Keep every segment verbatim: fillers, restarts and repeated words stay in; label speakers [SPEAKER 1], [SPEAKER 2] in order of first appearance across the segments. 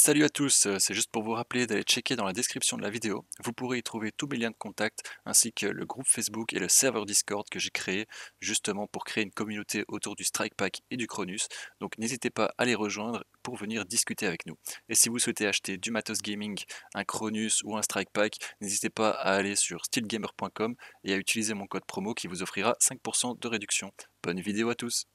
[SPEAKER 1] Salut à tous, euh, c'est juste pour vous rappeler d'aller checker dans la description de la vidéo. Vous pourrez y trouver tous mes liens de contact ainsi que le groupe Facebook et le serveur Discord que j'ai créé justement pour créer une communauté autour du Strike Pack et du Cronus. Donc n'hésitez pas à les rejoindre pour venir discuter avec nous. Et si vous souhaitez acheter du matos gaming, un Cronus ou un Strike Pack, n'hésitez pas à aller sur steelgamer point com et à utiliser mon code promo qui vous offrira cinq pour cent de réduction. Bonne vidéo à tous.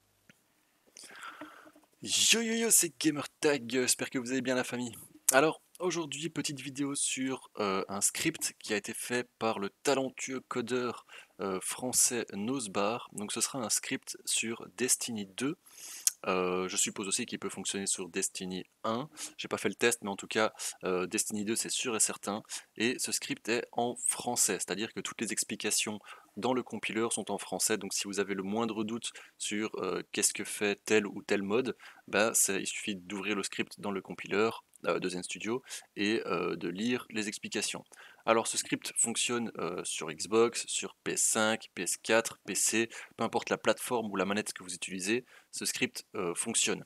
[SPEAKER 1] Yo yo yo, c'est GamerTag, j'espère que vous allez bien la famille. Alors, aujourd'hui, petite vidéo sur euh, un script qui a été fait par le talentueux codeur euh, français Nosbar. Donc ce sera un script sur Destiny deux. Euh, je suppose aussi qu'il peut fonctionner sur Destiny un. J'ai pas fait le test, mais en tout cas, euh, Destiny deux, c'est sûr et certain. Et ce script est en français, c'est-à-dire que toutes les explications dans le compiler sont en français. Donc si vous avez le moindre doute sur euh, qu'est-ce que fait tel ou tel mode, bah, il suffit d'ouvrir le script dans le compiler euh, de ZenStudio et euh, de lire les explications. Alors ce script fonctionne euh, sur Xbox, sur P S cinq, P S quatre, P C, peu importe la plateforme ou la manette que vous utilisez, ce script euh, fonctionne.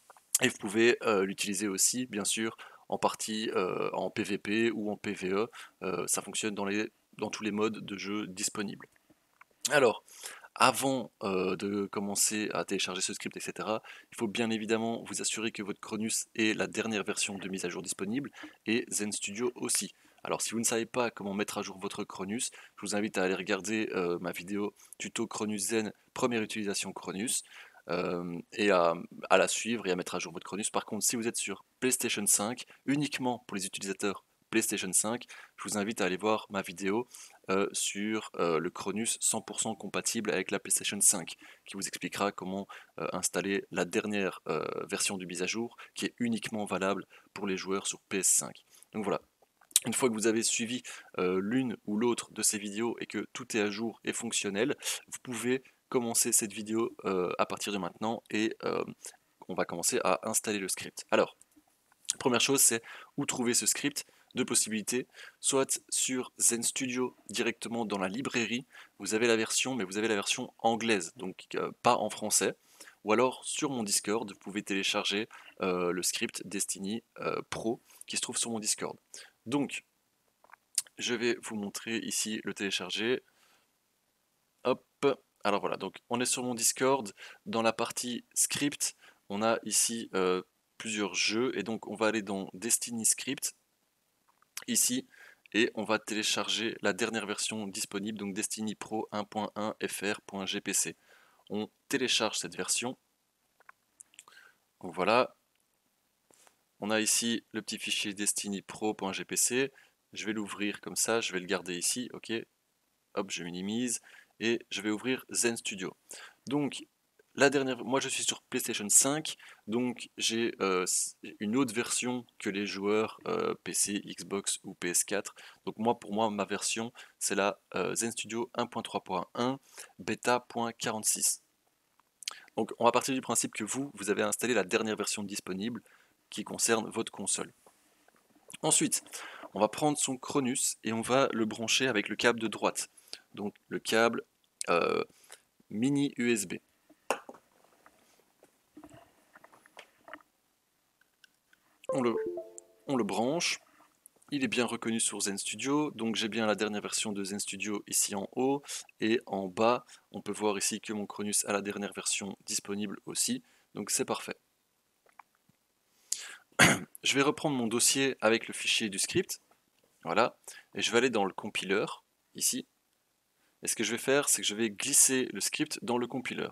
[SPEAKER 1] Et vous pouvez euh, l'utiliser aussi, bien sûr, en partie euh, en P V P ou en P V E. Euh, ça fonctionne dans, les, dans tous les modes de jeu disponibles. Alors, avant euh, de commencer à télécharger ce script, et cetera, il faut bien évidemment vous assurer que votre Cronus est la dernière version de mise à jour disponible, et ZenStudio aussi. Alors si vous ne savez pas comment mettre à jour votre Cronus, je vous invite à aller regarder euh, ma vidéo tuto Cronus Zen, première utilisation Cronus, euh, et à, à la suivre et à mettre à jour votre Cronus. Par contre, si vous êtes sur PlayStation cinq, uniquement pour les utilisateurs PlayStation cinq, je vous invite à aller voir ma vidéo euh, sur euh, le Cronus cent pour cent compatible avec la PlayStation cinq, qui vous expliquera comment euh, installer la dernière euh, version du mise à jour, qui est uniquement valable pour les joueurs sur P S cinq. Donc voilà. Une fois que vous avez suivi euh, l'une ou l'autre de ces vidéos et que tout est à jour et fonctionnel, vous pouvez commencer cette vidéo euh, à partir de maintenant et euh, on va commencer à installer le script. Alors, première chose, c'est où trouver ce script. Deux possibilités, soit sur ZenStudio directement dans la librairie, vous avez la version, mais vous avez la version anglaise, donc euh, pas en français, ou alors sur mon Discord, vous pouvez télécharger euh, le script Destiny euh, Pro qui se trouve sur mon Discord. Donc, je vais vous montrer ici le télécharger. Hop, alors voilà, donc on est sur mon Discord, dans la partie script, on a ici euh, plusieurs jeux, et donc on va aller dans Destiny Script, ici, et on va télécharger la dernière version disponible, donc Destiny Pro un point un F R point G P C. On télécharge cette version, donc voilà, on a ici le petit fichier Destiny Pro point G P C, je vais l'ouvrir comme ça, je vais le garder ici, ok, hop, je minimise, et je vais ouvrir ZenStudio. Donc, la dernière, moi je suis sur PlayStation cinq, donc j'ai euh, une autre version que les joueurs euh, P C, Xbox ou P S quatre. Donc moi, pour moi, ma version, c'est la euh, ZenStudio un point trois point un bêta point quarante-six. Donc on va partir du principe que vous, vous avez installé la dernière version disponible qui concerne votre console. Ensuite, on va prendre son Cronus et on va le brancher avec le câble de droite. Donc le câble euh, mini U S B. On le, on le branche. Il est bien reconnu sur ZenStudio, donc j'ai bien la dernière version de ZenStudio ici en haut, et en bas, on peut voir ici que mon Cronus a la dernière version disponible aussi, donc c'est parfait. Je vais reprendre mon dossier avec le fichier du script, voilà, et je vais aller dans le compiler, ici, et ce que je vais faire, c'est que je vais glisser le script dans le compiler.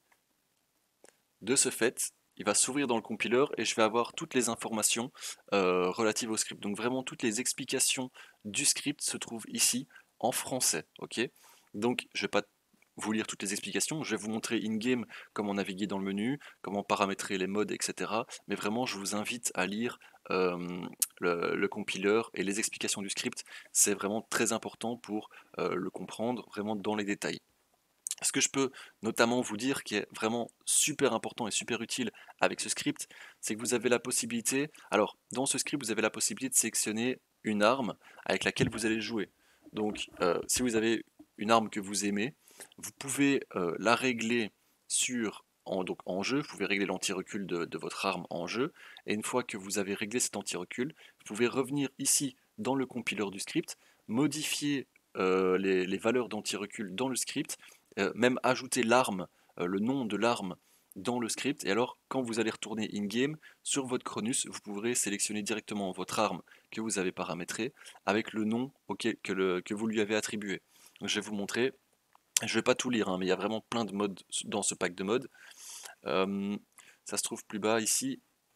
[SPEAKER 1] De ce fait, il va s'ouvrir dans le compiler et je vais avoir toutes les informations euh, relatives au script. Donc vraiment toutes les explications du script se trouvent ici en français. Ok, donc je ne vais pas vous lire toutes les explications, je vais vous montrer in-game comment naviguer dans le menu, comment paramétrer les modes, et cetera. Mais vraiment je vous invite à lire euh, le, le compiler et les explications du script. C'est vraiment très important pour euh, le comprendre vraiment dans les détails. Ce que je peux notamment vous dire qui est vraiment super important et super utile avec ce script, c'est que vous avez la possibilité, alors dans ce script vous avez la possibilité de sélectionner une arme avec laquelle vous allez jouer. Donc euh, si vous avez une arme que vous aimez, vous pouvez euh, la régler sur en, donc en jeu, vous pouvez régler l'anti-recul de, de votre arme en jeu, et une fois que vous avez réglé cet anti-recul, vous pouvez revenir ici dans le compiler du script, modifier euh, les, les valeurs d'anti-recul dans le script, euh, même ajouter l'arme, euh, le nom de l'arme dans le script, et alors quand vous allez retourner in-game, sur votre Cronus, vous pourrez sélectionner directement votre arme que vous avez paramétrée avec le nom auquel, que, le, que vous lui avez attribué. Donc, je vais vous montrer. Je ne vais pas tout lire, hein, mais il y a vraiment plein de modes dans ce pack de modes. Euh, ça se trouve plus bas ici.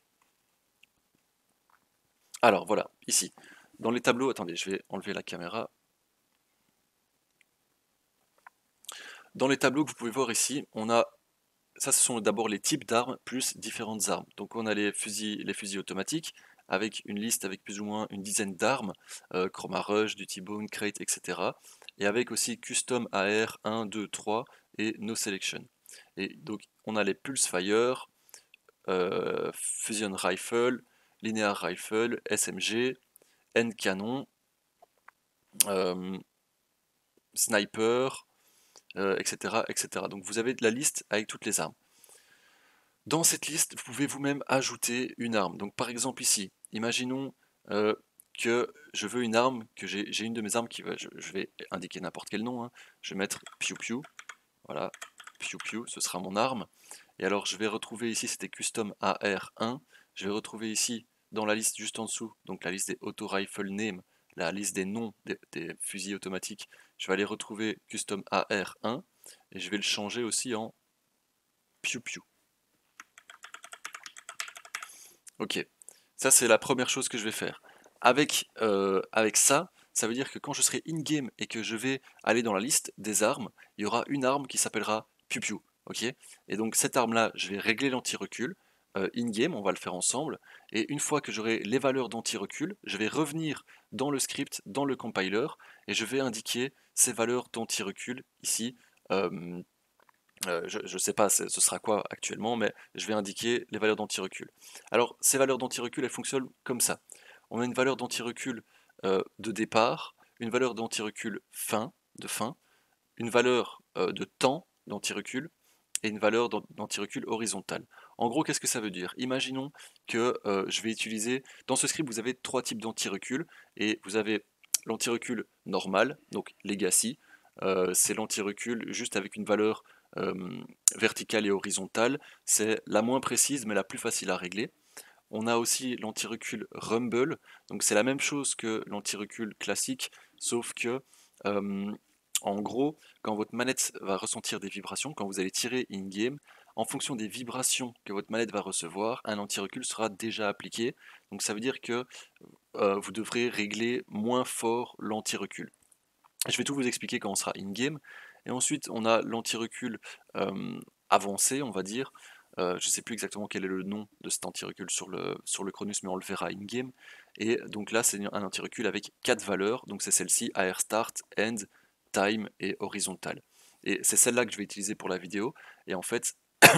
[SPEAKER 1] Alors voilà, ici. Dans les tableaux, attendez, je vais enlever la caméra. Dans les tableaux que vous pouvez voir ici, on a, ça ce sont d'abord les types d'armes plus différentes armes. Donc on a les fusils, les fusils automatiques, avec une liste avec plus ou moins une dizaine d'armes, euh, Chroma Rush, Duty Bone, Crate, et cetera. Et avec aussi Custom A R un, deux, trois et No Selection. Et donc on a les Pulse Fire, euh, Fusion Rifle, Linear Rifle, S M G, N Canon, euh, Sniper, euh, et cetera, et cetera. Donc vous avez de la liste avec toutes les armes. Dans cette liste, vous pouvez vous-même ajouter une arme. Donc par exemple ici, imaginons euh, que je veux une arme, que j'ai une de mes armes qui va, je, je vais indiquer n'importe quel nom, hein. Je vais mettre Piu Piu, voilà, Piu Piu, ce sera mon arme. Et alors je vais retrouver ici, c'était Custom A R un, je vais retrouver ici dans la liste juste en dessous, donc la liste des Auto Rifle Name, la liste des noms des, des fusils automatiques, je vais aller retrouver Custom A R un, et je vais le changer aussi en Piu Piu. Ok, ça c'est la première chose que je vais faire. Avec, euh, avec ça, ça veut dire que quand je serai in-game et que je vais aller dans la liste des armes, il y aura une arme qui s'appellera Piu Piu. Ok, et donc cette arme-là, je vais régler l'anti-recul. Euh, in-game, on va le faire ensemble. Et une fois que j'aurai les valeurs d'anti-recul, je vais revenir dans le script, dans le compiler, et je vais indiquer ces valeurs d'anti-recul ici. Euh, euh, je ne sais pas ce sera quoi actuellement, mais je vais indiquer les valeurs d'anti-recul. Alors, ces valeurs d'anti-recul, elles fonctionnent comme ça. On a une valeur d'anti-recul euh, de départ, une valeur d'anti-recul fin, de fin, une valeur euh, de temps d'anti-recul et une valeur d'anti-recul horizontale. En gros, qu'est-ce que ça veut dire? Imaginons que euh, je vais utiliser, dans ce script, vous avez trois types d'anti-recul, et vous avez l'anti-recul normal, donc legacy, euh, c'est l'anti-recul juste avec une valeur euh, verticale et horizontale, c'est la moins précise mais la plus facile à régler. On a aussi l'anti-recul rumble, donc c'est la même chose que l'anti-recul classique, sauf que euh, en gros, quand votre manette va ressentir des vibrations, quand vous allez tirer in-game, en fonction des vibrations que votre manette va recevoir, un anti-recul sera déjà appliqué. Donc ça veut dire que euh, vous devrez régler moins fort l'anti-recul. Je vais tout vous expliquer quand on sera in-game. Et ensuite, on a l'anti-recul euh, avancé, on va dire. Euh, je ne sais plus exactement quel est le nom de cet anti-recul sur le, sur le Cronus, mais on le verra in-game. Et donc là, c'est un anti-recul avec quatre valeurs. Donc c'est celle-ci, A R Start, End, Time et Horizontal. Et c'est celle-là que je vais utiliser pour la vidéo. Et en fait,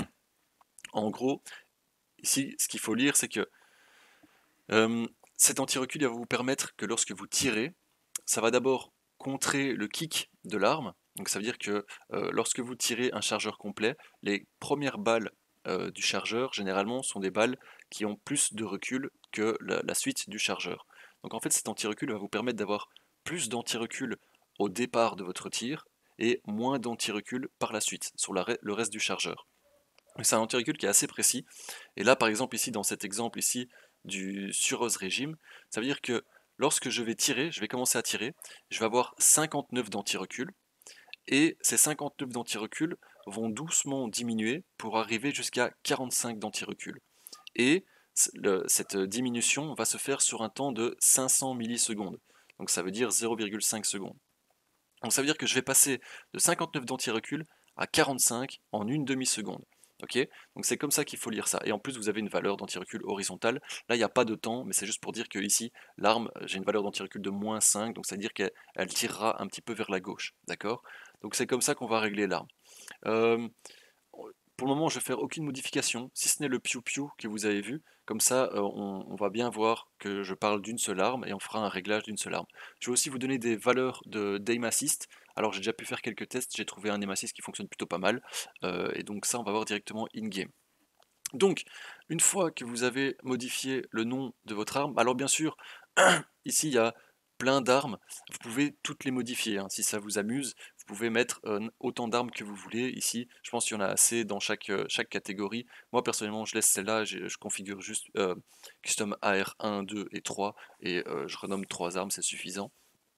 [SPEAKER 1] en gros, ici, ce qu'il faut lire, c'est que euh, cet anti-recul va vous permettre que lorsque vous tirez, ça va d'abord contrer le kick de l'arme. Donc ça veut dire que euh, lorsque vous tirez un chargeur complet, les premières balles euh, du chargeur, généralement, sont des balles qui ont plus de recul que la, la suite du chargeur. Donc en fait, cet anti-recul va vous permettre d'avoir plus d'anti-recul au départ de votre tir et moins d'anti-recul par la suite sur la, le reste du chargeur. C'est un anti-recul qui est assez précis. Et là, par exemple, ici, dans cet exemple ici du Suros régime, ça veut dire que lorsque je vais tirer, je vais commencer à tirer, je vais avoir cinquante-neuf d'anti-recul, et ces cinquante-neuf d'anti-recul vont doucement diminuer pour arriver jusqu'à quarante-cinq d'anti-recul. Et le, cette diminution va se faire sur un temps de cinq cents millisecondes. Donc ça veut dire zéro virgule cinq secondes. Donc ça veut dire que je vais passer de cinquante-neuf d'anti-recul à quarante-cinq en une demi-seconde. Ok, donc c'est comme ça qu'il faut lire ça. Et en plus, vous avez une valeur d'anti-recul horizontale. Là, il n'y a pas de temps, mais c'est juste pour dire que ici, l'arme, j'ai une valeur d'anti-recul de moins cinq, donc ça veut dire qu'elle tirera un petit peu vers la gauche. D'accord? Donc c'est comme ça qu'on va régler l'arme. Euh, pour le moment, je vais faire aucune modification, si ce n'est le piou-piou que vous avez vu. Comme ça, euh, on, on va bien voir que je parle d'une seule arme et on fera un réglage d'une seule arme. Je vais aussi vous donner des valeurs de d'aim assist. Alors j'ai déjà pu faire quelques tests, j'ai trouvé un aim assist qui fonctionne plutôt pas mal. Euh, et donc ça, on va voir directement in-game. Donc, une fois que vous avez modifié le nom de votre arme, alors bien sûr, ici il y a plein d'armes, vous pouvez toutes les modifier, hein. Si ça vous amuse, vous pouvez mettre euh, autant d'armes que vous voulez. Ici, je pense qu'il y en a assez dans chaque, euh, chaque catégorie. Moi personnellement, je laisse celle-là, je, je configure juste euh, Custom A R un, deux et trois, et euh, je renomme trois armes, c'est suffisant.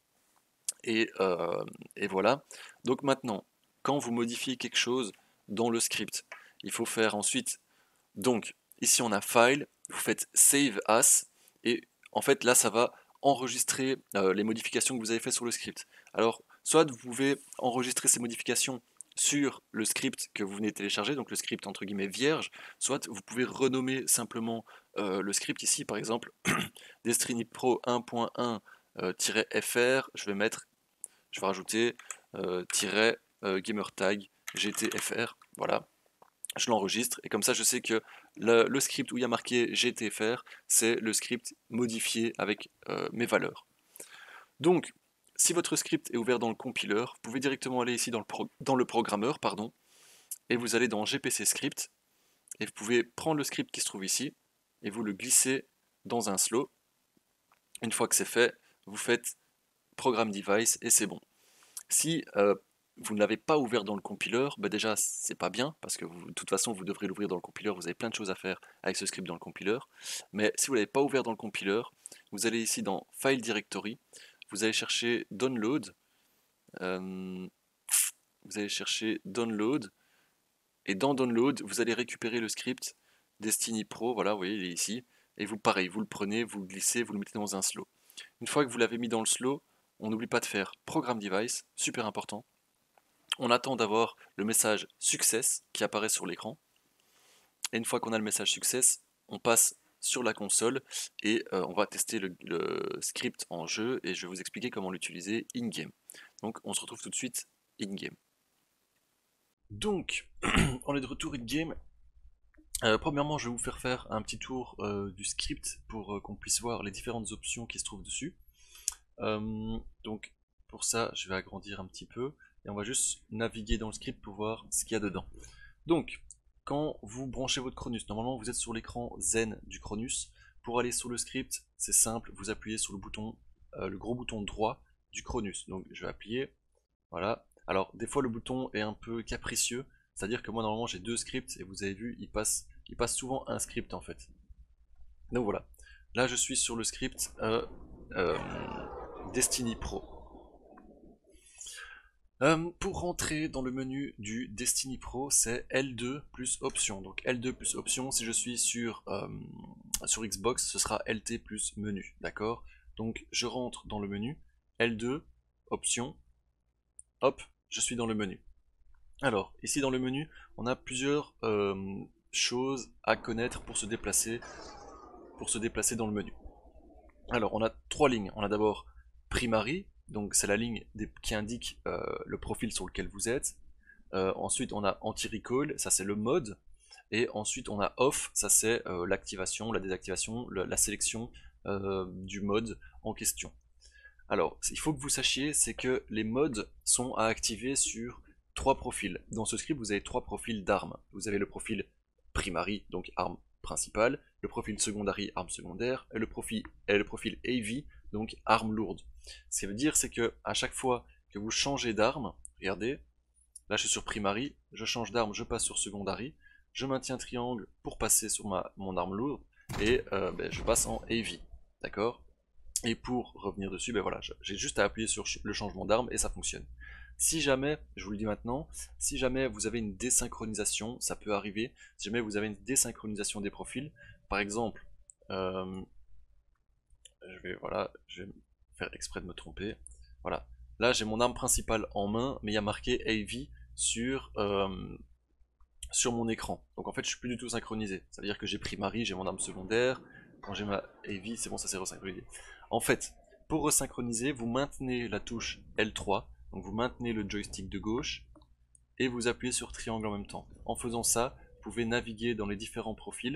[SPEAKER 1] Et, euh, et voilà. Donc maintenant, quand vous modifiez quelque chose dans le script, il faut faire ensuite donc, ici on a File, vous faites Save As, et en fait là ça va enregistrer euh, les modifications que vous avez fait sur le script. Alors, soit vous pouvez enregistrer ces modifications sur le script que vous venez de télécharger, donc le script entre guillemets vierge, soit vous pouvez renommer simplement euh, le script ici, par exemple, Destiny Pro un point un F R, je vais mettre, je vais rajouter euh, tiret, euh, gamertag G T F R, voilà. Je l'enregistre et comme ça je sais que le, le script où il y a marqué G T F R, c'est le script modifié avec euh, mes valeurs. Donc, si votre script est ouvert dans le compiler, vous pouvez directement aller ici dans le, pro, dans le programmeur, pardon, et vous allez dans G P C script, et vous pouvez prendre le script qui se trouve ici, et vous le glissez dans un slow. Une fois que c'est fait, vous faites Program Device et c'est bon. Si euh, vous ne l'avez pas ouvert dans le compiler, bah déjà c'est pas bien, parce que vous, de toute façon vous devrez l'ouvrir dans le compiler, vous avez plein de choses à faire avec ce script dans le compiler. Mais si vous ne l'avez pas ouvert dans le compiler, vous allez ici dans File Directory, vous allez chercher Download, euh, vous allez chercher Download, et dans Download, vous allez récupérer le script Destiny Pro, voilà, vous voyez, il est ici, et vous pareil, vous le prenez, vous le glissez, vous le mettez dans un slow. Une fois que vous l'avez mis dans le slow, on n'oublie pas de faire Program Device, super important. On attend d'avoir le message Success qui apparaît sur l'écran. Et une fois qu'on a le message Success, on passe sur la console et euh, on va tester le, le script en jeu et je vais vous expliquer comment l'utiliser in-game. Donc on se retrouve tout de suite in-game. Donc, on est de retour in-game. Euh, premièrement, je vais vous faire faire un petit tour euh, du script pour euh, qu'on puisse voir les différentes options qui se trouvent dessus. Euh, donc, pour ça, je vais agrandir un petit peu et on va juste naviguer dans le script pour voir ce qu'il y a dedans. Donc, quand vous branchez votre Cronus, normalement vous êtes sur l'écran Zen du Cronus. Pour aller sur le script, c'est simple, vous appuyez sur le bouton, euh, le gros bouton droit du Cronus. Donc, je vais appuyer, voilà. Alors, des fois le bouton est un peu capricieux, c'est-à-dire que moi normalement j'ai deux scripts et vous avez vu, il passe, il passe souvent un script en fait. Donc voilà. Là, je suis sur le script euh, euh, Destiny Pro. Euh, pour rentrer dans le menu du Destiny Pro, c'est L deux plus option. Donc L deux plus option, si je suis sur, euh, sur Xbox, ce sera L T plus menu. D'accord? Donc je rentre dans le menu, L deux, option, hop, je suis dans le menu. Alors, ici dans le menu, on a plusieurs euh, choses à connaître pour se déplacer, pour se déplacer dans le menu. Alors, on a trois lignes. On a d'abord primary, donc c'est la ligne des, qui indique euh, le profil sur lequel vous êtes. Euh, ensuite, on a anti-recall, ça c'est le mode. Et ensuite, on a off, ça c'est euh, l'activation, la désactivation, la, la sélection euh, du mode en question. Alors, il faut que vous sachiez, c'est que les modes sont à activer sur trois profils. Dans ce script, vous avez trois profils d'armes. Vous avez le profil primary, donc arme principale, le profil secondary, arme secondaire, et le profil, et le profil A V, donc arme lourde. Ce qui veut dire, c'est que à chaque fois que vous changez d'arme, regardez, là je suis sur primary, je change d'arme, je passe sur secondary, je maintiens triangle pour passer sur ma, mon arme lourde, et euh, ben, je passe en A V, d'accord? Et pour revenir dessus, ben voilà, j'ai juste à appuyer sur le changement d'arme et ça fonctionne. Si jamais, je vous le dis maintenant, si jamais vous avez une désynchronisation, ça peut arriver, si jamais vous avez une désynchronisation des profils, par exemple, euh, je vais, voilà, je vais faire exprès de me tromper, voilà, là j'ai mon arme principale en main, mais il y a marqué A V sur, euh, sur mon écran, donc en fait je suis plus du tout synchronisé, ça veut dire que j'ai primary, j'ai mon arme secondaire, quand j'ai ma A V, c'est bon, ça s'est resynchronisé. En fait, pour resynchroniser, vous maintenez la touche L trois, donc vous maintenez le joystick de gauche, et vous appuyez sur triangle en même temps. En faisant ça, vous pouvez naviguer dans les différents profils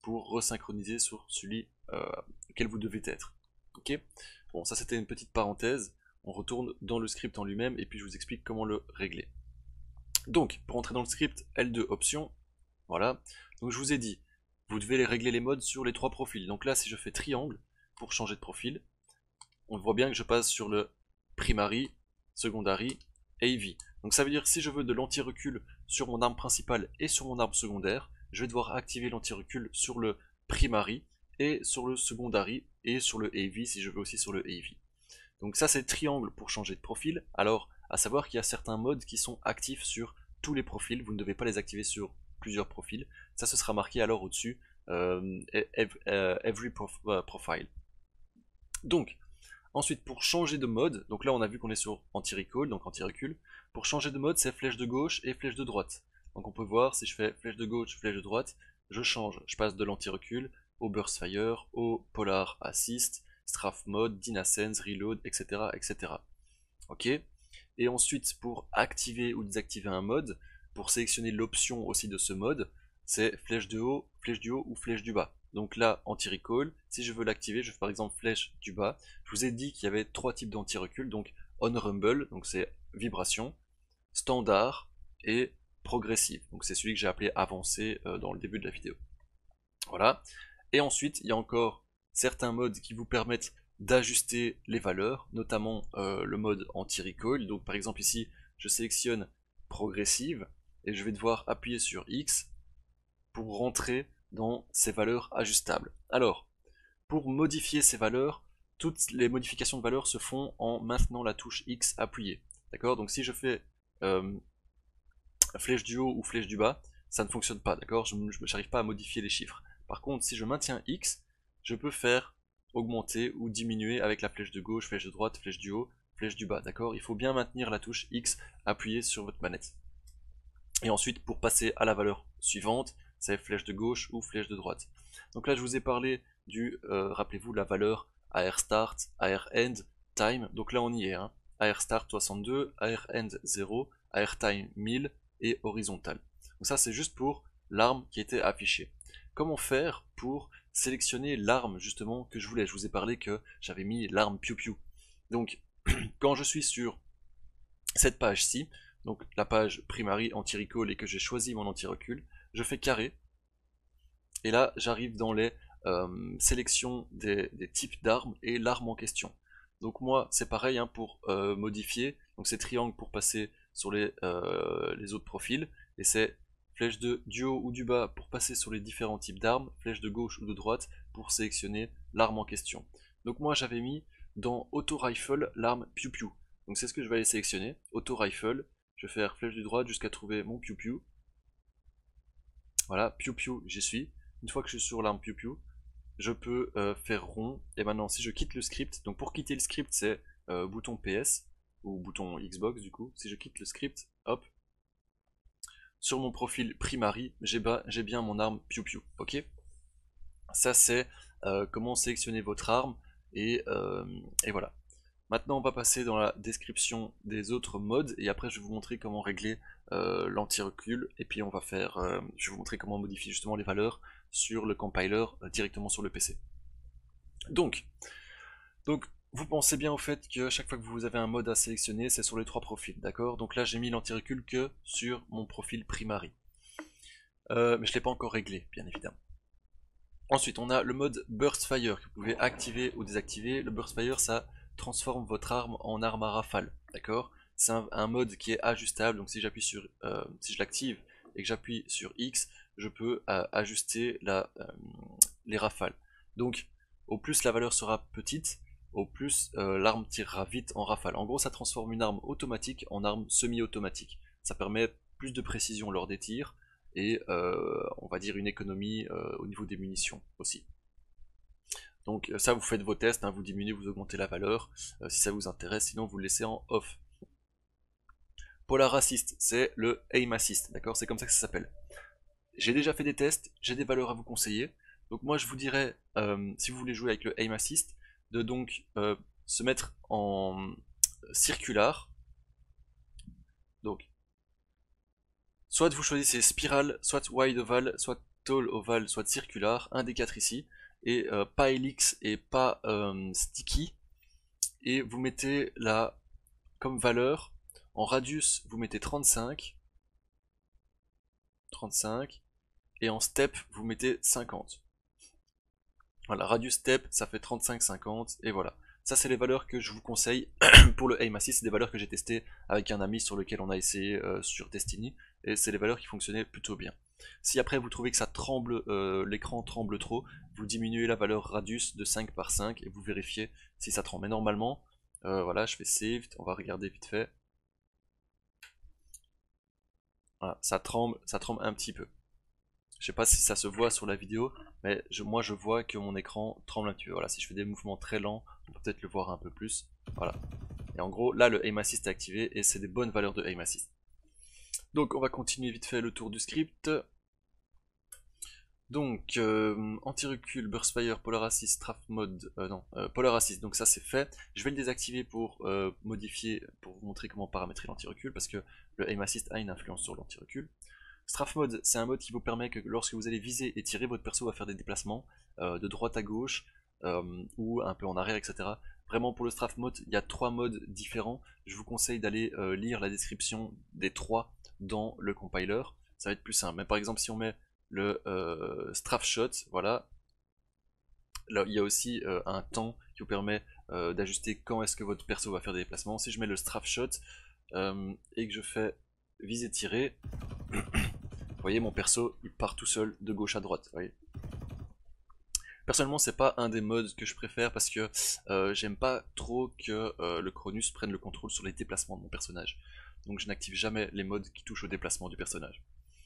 [SPEAKER 1] pour resynchroniser sur celui euh, auquel vous devez être. Ok. Bon, ça c'était une petite parenthèse. On retourne dans le script en lui-même et puis je vous explique comment le régler. Donc, pour entrer dans le script, L deux options, voilà. Donc je vous ai dit, vous devez les régler les modes sur les trois profils. Donc là, si je fais triangle pour changer de profil, on voit bien que je passe sur le primary, secondary et A V. Donc ça veut dire que si je veux de l'anti-recul sur mon arme principale et sur mon arme secondaire, je vais devoir activer l'anti-recul sur le primary et sur le secondary et sur le A V si je veux aussi sur le A V. Donc ça c'est triangle pour changer de profil. Alors à savoir qu'il y a certains modes qui sont actifs sur tous les profils, vous ne devez pas les activer sur plusieurs profils. Ça ce sera marqué alors au-dessus, euh, every prof, uh, profile. Donc ensuite pour changer de mode, donc là on a vu qu'on est sur anti-recall, donc anti-recul. Pour changer de mode c'est flèche de gauche et flèche de droite. Donc on peut voir si je fais flèche de gauche, flèche de droite, je change, je passe de l'anti-recul au burst fire, au polar assist, strafe mode, dynascence, reload, et cetera et cetera. Ok. Et ensuite pour activer ou désactiver un mode, pour sélectionner l'option aussi de ce mode, c'est flèche de haut, flèche du haut ou flèche du bas. Donc là, anti-recall, si je veux l'activer, je fais par exemple flèche du bas. Je vous ai dit qu'il y avait trois types d'anti-recul, donc on rumble, donc c'est vibration, standard et progressive. Donc c'est celui que j'ai appelé avancé euh, dans le début de la vidéo. Voilà. Et ensuite, il y a encore certains modes qui vous permettent d'ajuster les valeurs, notamment euh, le mode anti-recoil. Donc par exemple ici, je sélectionne progressive et je vais devoir appuyer sur X pour rentrer dans ces valeurs ajustables. Alors, pour modifier ces valeurs, toutes les modifications de valeurs se font en maintenant la touche X appuyée. D'accord? Donc si je fais euh, flèche du haut ou flèche du bas, ça ne fonctionne pas, d'accord? Je n'arrive pas à modifier les chiffres. Par contre, si je maintiens X, je peux faire augmenter ou diminuer avec la flèche de gauche, flèche de droite, flèche du haut, flèche du bas, d'accord? Il faut bien maintenir la touche X appuyée sur votre manette. Et ensuite, pour passer à la valeur suivante, c'est flèche de gauche ou flèche de droite. Donc là, je vous ai parlé du, euh, rappelez-vous, la valeur A R start, A R end, time. Donc là, on y est. Hein. A R start soixante-deux, A R end zéro, A R time mille et horizontal. Donc ça, c'est juste pour l'arme qui était affichée. Comment faire pour sélectionner l'arme justement que je voulais? Je vous ai parlé que j'avais mis l'arme Piu Piu. Donc, quand je suis sur cette page-ci, donc la page primary anti-recall et que j'ai choisi mon anti-recul, je fais carré, et là j'arrive dans les euh, sélections des, des types d'armes et l'arme en question. Donc moi c'est pareil hein, pour euh, modifier, donc c'est triangle pour passer sur les, euh, les autres profils, et c'est flèche de du haut ou du bas pour passer sur les différents types d'armes, flèche de gauche ou de droite pour sélectionner l'arme en question. Donc moi j'avais mis dans auto rifle l'arme Piu Piu. Donc c'est ce que je vais aller sélectionner, auto rifle, je vais faire flèche du droite jusqu'à trouver mon Piu Piu. Voilà, Piu Piu, j'y suis. Une fois que je suis sur l'arme Piu Piu, je peux euh, faire rond. Et maintenant, si je quitte le script, donc pour quitter le script, c'est euh, bouton P S, ou bouton Xbox du coup. Si je quitte le script, hop, sur mon profil primary, j'ai bien mon arme Piu Piu, ok? Ça c'est euh, comment sélectionner votre arme, et, euh, et voilà. Maintenant on va passer dans la description des autres modes, et après je vais vous montrer comment régler euh, l'anti-recul, et puis on va faire, euh, je vais vous montrer comment modifier justement les valeurs sur le compiler euh, directement sur le P C. Donc, donc vous pensez bien au fait que chaque fois que vous avez un mode à sélectionner, c'est sur les trois profils, d'accord? Donc là j'ai mis l'anti-recul que sur mon profil primary. Euh, mais je ne l'ai pas encore réglé, bien évidemment. Ensuite, on a le mode Burst Fire que vous pouvez activer ou désactiver. Le Burst Fire, ça transforme votre arme en arme à rafale, d'accord? C'est un, un mode qui est ajustable, donc si j'appuie sur, euh, si je l'active et que j'appuie sur X, je peux euh, ajuster la, euh, les rafales. Donc, au plus la valeur sera petite, au plus euh, l'arme tirera vite en rafale. En gros, ça transforme une arme automatique en arme semi-automatique. Ça permet plus de précision lors des tirs, et euh, on va dire une économie euh, au niveau des munitions aussi. Donc ça vous faites vos tests, hein, vous diminuez, vous augmentez la valeur euh, si ça vous intéresse, sinon vous le laissez en off. Polar Assist, c'est le Aim Assist, d'accord? C'est comme ça que ça s'appelle. J'ai déjà fait des tests, j'ai des valeurs à vous conseiller. Donc moi je vous dirais, euh, si vous voulez jouer avec le Aim Assist, de donc euh, se mettre en circular. Donc soit vous choisissez spirale, soit wide oval, soit tall, ovale, soit circular, un des quatre ici, et euh, pas helix et pas euh, sticky, et vous mettez la comme valeur, en radius vous mettez trente-cinq, trente-cinq, et en step vous mettez cinquante. Voilà, radius step ça fait trente-cinq, cinquante, et voilà. Ça c'est les valeurs que je vous conseille pour le aim assist, c'est des valeurs que j'ai testées avec un ami sur lequel on a essayé euh, sur Destiny, et c'est des valeurs qui fonctionnaient plutôt bien. Si après vous trouvez que ça tremble, euh, l'écran tremble trop, vous diminuez la valeur radius de cinq par cinq et vous vérifiez si ça tremble. Mais normalement, euh, voilà, je fais save, on va regarder vite fait. Voilà, ça tremble, ça tremble un petit peu. Je sais pas si ça se voit sur la vidéo, mais je, moi je vois que mon écran tremble un petit peu. Voilà, si je fais des mouvements très lents, on peut peut-être le voir un peu plus. Voilà. Et en gros, là le aim assist est activé et c'est des bonnes valeurs de aim assist. Donc on va continuer vite fait le tour du script. Donc, euh, anti-recul, burst fire, polar assist, strafe mode, euh, non, euh, polar assist, donc ça c'est fait. Je vais le désactiver pour euh, modifier, pour vous montrer comment paramétrer l'anti-recul, parce que le aim assist a une influence sur l'anti-recul. Strafe mode, c'est un mode qui vous permet que lorsque vous allez viser et tirer, votre perso va faire des déplacements euh, de droite à gauche, euh, ou un peu en arrière, et cetera. Vraiment pour le strafe mode, il y a trois modes différents. Je vous conseille d'aller euh, lire la description des trois dans le compiler, ça va être plus simple. Mais par exemple, si on met le euh, strafe shot, voilà. Là, il y a aussi euh, un temps qui vous permet euh, d'ajuster quand est-ce que votre perso va faire des déplacements. Si je mets le strafe shot euh, et que je fais viser tirer, vous voyez mon perso il part tout seul de gauche à droite. Vous voyez. Personnellement, c'est pas un des modes que je préfère parce que euh, j'aime pas trop que euh, le Cronus prenne le contrôle sur les déplacements de mon personnage. Donc je n'active jamais les modes qui touchent au déplacement du personnage.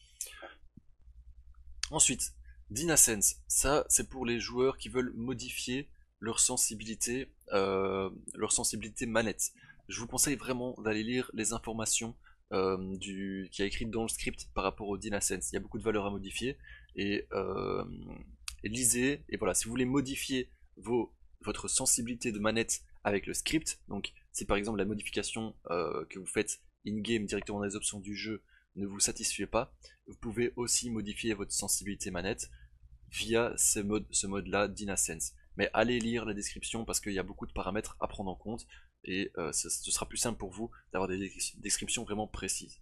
[SPEAKER 1] Ensuite, DynaSense, ça c'est pour les joueurs qui veulent modifier leur sensibilité, euh, leur sensibilité manette. Je vous conseille vraiment d'aller lire les informations euh, du, qui a écrit dans le script par rapport au DynaSense. Il y a beaucoup de valeurs à modifier et, euh, et lisez. Et voilà, si vous voulez modifier vos, votre sensibilité de manette avec le script, donc si par exemple la modification euh, que vous faites in-game directement dans les options du jeu ne vous satisfait pas, vous pouvez aussi modifier votre sensibilité manette via ce mode, ce mode là DynaSense. Mais allez lire la description parce qu'il y a beaucoup de paramètres à prendre en compte et euh, ce, ce sera plus simple pour vous d'avoir des descriptions vraiment précises.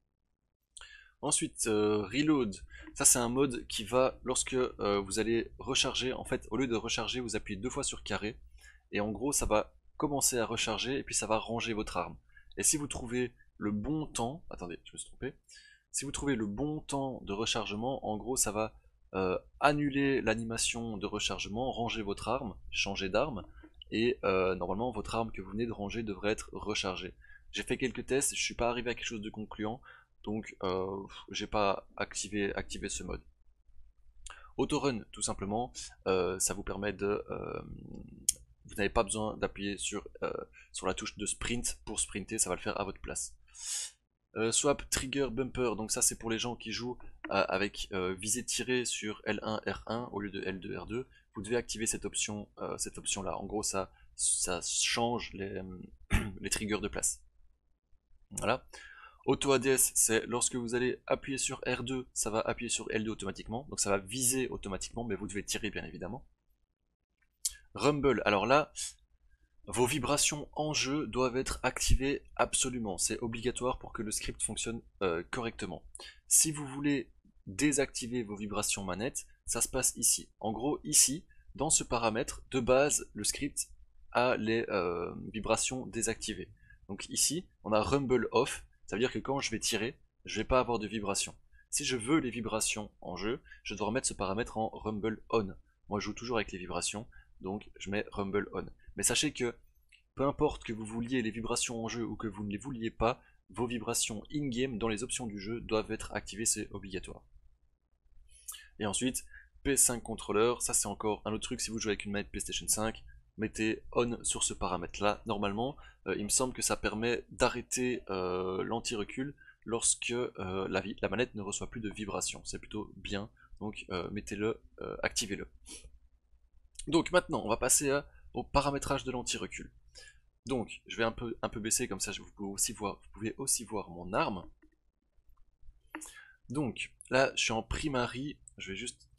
[SPEAKER 1] Ensuite, euh, Reload, ça c'est un mode qui va, lorsque euh, vous allez recharger, en fait au lieu de recharger vous appuyez deux fois sur carré et en gros ça va commencer à recharger et puis ça va ranger votre arme. Et si vous trouvez le bon temps, attendez je me suis trompé, si vous trouvez le bon temps de rechargement, en gros ça va euh, annuler l'animation de rechargement, ranger votre arme, changer d'arme, et euh, normalement votre arme que vous venez de ranger devrait être rechargée. J'ai fait quelques tests, je suis pas arrivé à quelque chose de concluant, donc euh, j'ai pas activé, activé ce mode. Autorun, tout simplement, euh, ça vous permet de... Euh, vous n'avez pas besoin d'appuyer sur, euh, sur la touche de sprint pour sprinter, ça va le faire à votre place. Euh, swap, trigger, bumper, donc ça c'est pour les gens qui jouent euh, avec euh, visée tirée sur L un R un au lieu de L deux R deux. Vous devez activer cette option, euh, cette option là. En gros ça, ça change les, les triggers de place. Voilà. Auto A D S, c'est lorsque vous allez appuyer sur R deux, ça va appuyer sur L deux automatiquement, donc ça va viser automatiquement, mais vous devez tirer bien évidemment. Rumble, alors là, vos vibrations en jeu doivent être activées absolument, c'est obligatoire pour que le script fonctionne euh, correctement. Si vous voulez désactiver vos vibrations manette, ça se passe ici. En gros, ici, dans ce paramètre, de base, le script a les euh, vibrations désactivées. Donc ici, on a Rumble Off, ça veut dire que quand je vais tirer, je vais pas avoir de vibrations. Si je veux les vibrations en jeu, je dois remettre ce paramètre en Rumble On. Moi je joue toujours avec les vibrations, donc je mets Rumble On. Mais sachez que peu importe que vous vouliez les vibrations en jeu ou que vous ne les vouliez pas, vos vibrations in-game dans les options du jeu doivent être activées, c'est obligatoire. Et ensuite, P cinq contrôleur, ça c'est encore un autre truc, si vous jouez avec une manette PlayStation cinq, mettez on sur ce paramètre là. Normalement, euh, il me semble que ça permet d'arrêter euh, l'anti-recul lorsque euh, la, la manette ne reçoit plus de vibrations. C'est plutôt bien, donc euh, mettez-le, euh, activez-le. Donc maintenant, on va passer à, au paramétrage de l'anti-recul. Donc, je vais un peu, un peu baisser, comme ça vous pouvez, aussi voir, vous pouvez aussi voir mon arme. Donc, là, je suis en primary Je vais juste...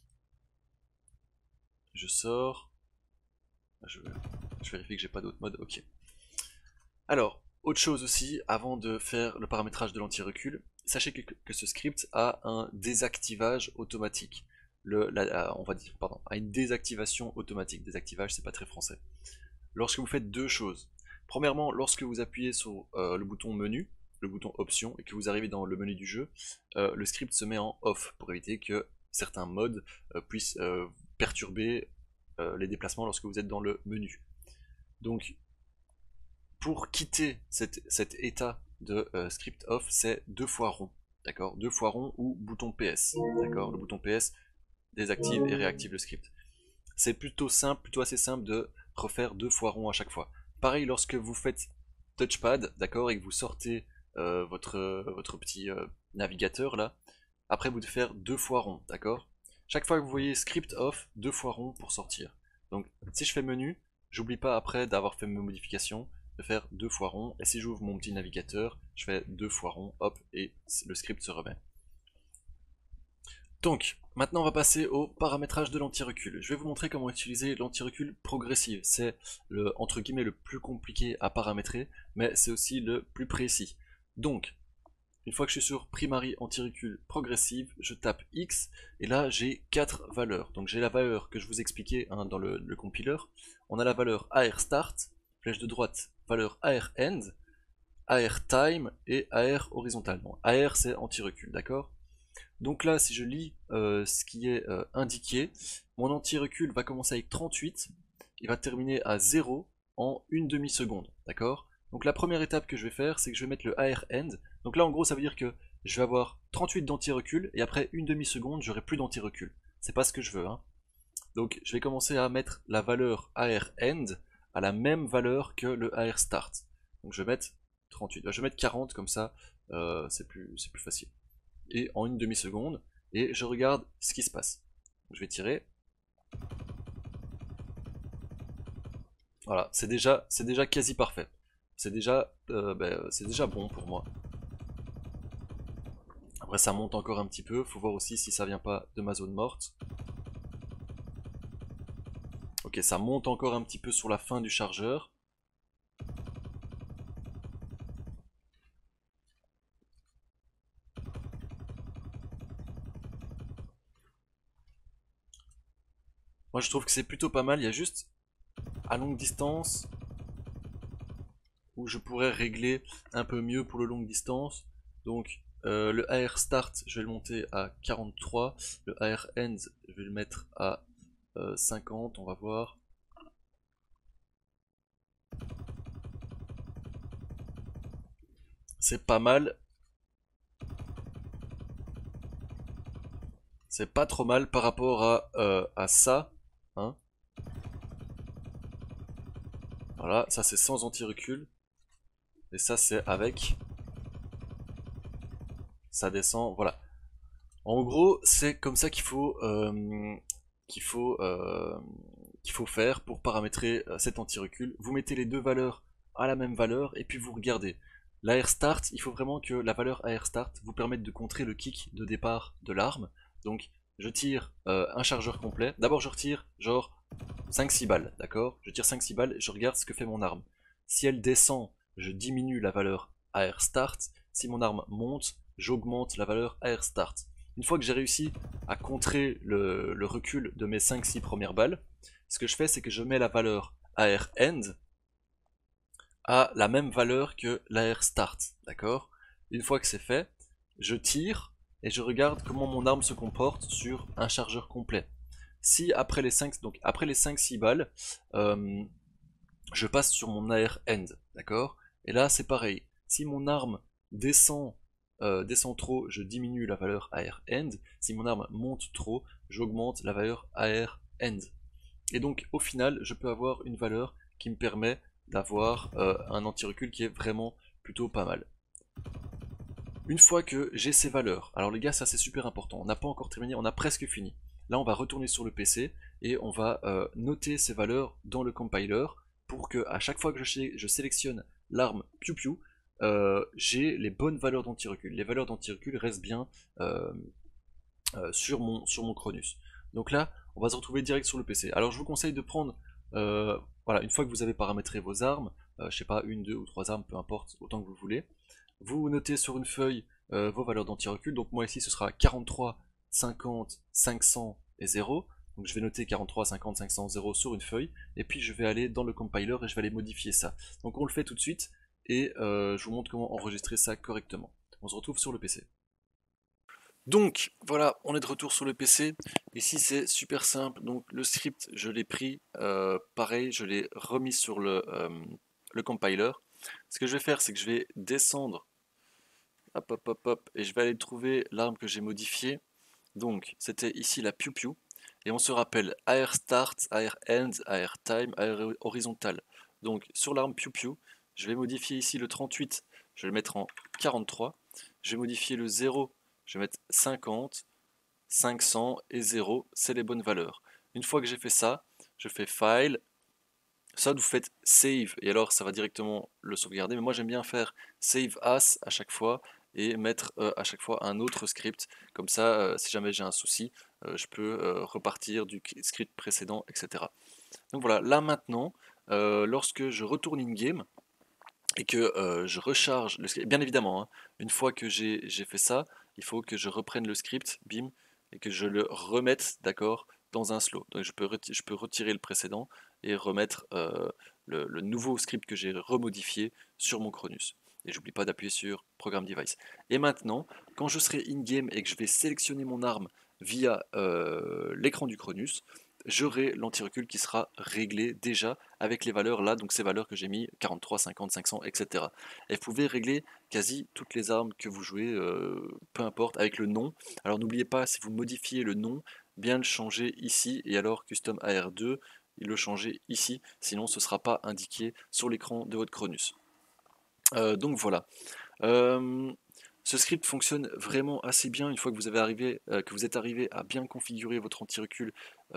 [SPEAKER 1] Je sors. Je, je vérifie que j'ai pas d'autre mode, ok. Alors, autre chose aussi, avant de faire le paramétrage de l'anti-recul, sachez que, que ce script a un désactivage automatique. Le, la, on va dire, pardon, a une désactivation automatique. Désactivage, c'est pas très français. Lorsque vous faites deux choses. Premièrement, lorsque vous appuyez sur euh, le bouton menu, le bouton option, et que vous arrivez dans le menu du jeu, euh, le script se met en off pour éviter que certains modes euh, puissent euh, perturber euh, les déplacements lorsque vous êtes dans le menu. Donc, pour quitter cet, cet état de euh, script off, c'est deux fois rond, d'accord? Deux fois rond ou bouton P S, d'accord? Le bouton P S désactive et réactive le script. C'est plutôt simple, plutôt assez simple de refaire deux fois rond à chaque fois. Pareil lorsque vous faites touchpad, d'accord, et que vous sortez euh, votre, euh, votre petit euh, navigateur là, après vous devez faire deux fois rond, d'accord? Chaque fois que vous voyez script off, deux fois rond pour sortir. Donc si je fais menu, j'oublie pas après d'avoir fait mes modifications, de faire deux fois rond, et si j'ouvre mon petit navigateur, je fais deux fois rond, hop, et le script se remet. Donc, maintenant on va passer au paramétrage de l'anti-recul. Je vais vous montrer comment utiliser l'anti-recul progressive. C'est le, entre guillemets, le plus compliqué à paramétrer, mais c'est aussi le plus précis. Donc, une fois que je suis sur Primary anti-recul progressive, je tape X, et là j'ai quatre valeurs. Donc j'ai la valeur que je vous expliquais hein, dans le, le compiler. On a la valeur A R start, flèche de droite, valeur A R end, A R time et A R horizontal. Bon, A R c'est anti-recul, d'accord? Donc là, si je lis euh, ce qui est euh, indiqué, mon anti-recul va commencer avec trente-huit, il va terminer à zéro en une demi-seconde, d'accord? Donc la première étape que je vais faire, c'est que je vais mettre le A R end. Donc là, en gros, ça veut dire que je vais avoir trente-huit d'anti-recul, et après une demi-seconde, j'aurai plus d'anti-recul. C'est pas ce que je veux, hein. Donc je vais commencer à mettre la valeur A R end à la même valeur que le A R start. Donc je vais mettre trente-huit, je vais mettre quarante, comme ça, euh, c'est plus, c'est plus facile. Et en une demi-seconde, et je regarde ce qui se passe. Je vais tirer. Voilà, c'est déjà, c'est déjà quasi parfait. C'est déjà, euh, ben, c'est déjà bon pour moi. Après ça monte encore un petit peu, faut voir aussi si ça vient pas de ma zone morte. Ok, ça monte encore un petit peu sur la fin du chargeur. Moi je trouve que c'est plutôt pas mal, il y a juste à longue distance où je pourrais régler un peu mieux pour le longue distance. Donc euh, le A R start, je vais le monter à quarante-trois, le A R end, je vais le mettre à euh, cinquante, on va voir. C'est pas mal. C'est pas trop mal par rapport à, euh, à ça. Hein. Voilà, ça c'est sans anti-recul. Et ça c'est avec. Ça descend, voilà. En gros, c'est comme ça qu'il faut, euh, qu'il faut, euh, qu'il faut faire pour paramétrer euh, cet anti-recul. Vous mettez les deux valeurs à la même valeur et puis vous regardez. L'A R start, il faut vraiment que la valeur A R start vous permette de contrer le kick de départ de l'arme. Donc je tire euh, un chargeur complet. D'abord je retire genre cinq six balles, d'accord? Je tire cinq six balles et je regarde ce que fait mon arme. Si elle descend, je diminue la valeur A R start. Si mon arme monte, j'augmente la valeur A R start. Une fois que j'ai réussi à contrer le, le recul de mes cinq six premières balles, ce que je fais c'est que je mets la valeur A R end à la même valeur que l'A R start, d'accord? Une fois que c'est fait, je tire et je regarde comment mon arme se comporte sur un chargeur complet. Si après les cinq, donc après les cinq six balles, euh, je passe sur mon A R end, d'accord? Et là c'est pareil, si mon arme descend, euh, descend trop, je diminue la valeur A R end, si mon arme monte trop, j'augmente la valeur A R end. Et donc au final, je peux avoir une valeur qui me permet d'avoir euh, un anti-recul qui est vraiment plutôt pas mal. Une fois que j'ai ces valeurs, alors les gars ça c'est super important, on n'a pas encore terminé, on a presque fini. Là on va retourner sur le P C et on va euh, noter ces valeurs dans le compiler pour que à chaque fois que je, je sélectionne l'arme Piu Piu, euh, j'ai les bonnes valeurs d'anti-recul. Les valeurs d'anti-recul restent bien, euh, euh, sur, mon, sur mon Cronus. Donc là, on va se retrouver direct sur le P C. Alors je vous conseille de prendre, euh, voilà, une fois que vous avez paramétré vos armes, euh, je sais pas, une, deux ou trois armes, peu importe, autant que vous voulez, vous notez sur une feuille euh, vos valeurs d'anti-recul. Donc moi ici ce sera quarante-trois, cinquante, cinq cents et zéro. Donc je vais noter quarante-trois, cinquante, cinq cents, zéro sur une feuille, et puis je vais aller dans le compiler et je vais aller modifier ça. Donc on le fait tout de suite, et euh, je vous montre comment enregistrer ça correctement. On se retrouve sur le P C. Donc voilà, on est de retour sur le P C. Ici c'est super simple. Donc le script, je l'ai pris, euh, pareil, je l'ai remis sur le, euh, le compiler. Ce que je vais faire, c'est que je vais descendre, hop hop hop hop, et je vais aller trouver l'arme que j'ai modifiée. Donc c'était ici la Piu Piu. Et on se rappelle A R start, A R end, A R time, A R horizontal. Donc sur l'arme Piu Piu, je vais modifier ici le trente-huit, je vais le mettre en quarante-trois. Je vais modifier le zéro, je vais mettre cinquante, cinq cents et zéro, c'est les bonnes valeurs. Une fois que j'ai fait ça, je fais File, ça vous faites Save, et alors ça va directement le sauvegarder, mais moi j'aime bien faire Save As à chaque fois, et mettre euh, à chaque fois un autre script, comme ça euh, si jamais j'ai un souci, euh, je peux euh, repartir du script précédent, et cetera. Donc voilà, là maintenant, euh, lorsque je retourne in-game, et que euh, je recharge le script, bien évidemment, hein, une fois que j'ai fait ça, il faut que je reprenne le script, bim, et que je le remette, d'accord, dans un slow. Donc je peux, je peux retirer le précédent et remettre euh, le, le nouveau script que j'ai remodifié sur mon Cronus. Et j'oublie pas d'appuyer sur Program Device. Et maintenant, quand je serai in-game et que je vais sélectionner mon arme via euh, l'écran du Cronus, j'aurai l'anti-recul qui sera réglé déjà avec les valeurs là, donc ces valeurs que j'ai mis, quarante-trois, cinquante, cinq cents, et cetera. Et vous pouvez régler quasi toutes les armes que vous jouez, euh, peu importe, avec le nom. Alors n'oubliez pas, si vous modifiez le nom, bien le changer ici, et alors Custom A R deux, le changer ici, sinon ce ne sera pas indiqué sur l'écran de votre Cronus. Euh, donc voilà. Euh, ce script fonctionne vraiment assez bien une fois que vous, avez arrivé, euh, que vous êtes arrivé à bien configurer votre anti-recul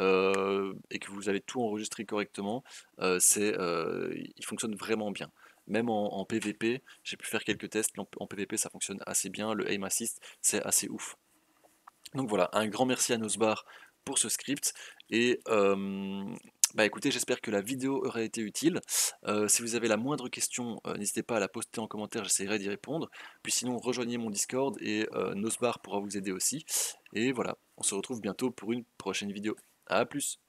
[SPEAKER 1] euh, et que vous avez tout enregistré correctement. Euh, c'est, euh, il fonctionne vraiment bien. Même en, en P V P, j'ai pu faire quelques tests. En, en P V P, ça fonctionne assez bien. Le aim assist, c'est assez ouf. Donc voilà, un grand merci à Nosbar pour ce script. Et euh, bah écoutez, j'espère que la vidéo aura été utile. Euh, si vous avez la moindre question, euh, n'hésitez pas à la poster en commentaire, j'essaierai d'y répondre. Puis sinon, rejoignez mon Discord et euh, Nosbar pourra vous aider aussi. Et voilà, on se retrouve bientôt pour une prochaine vidéo. A plus!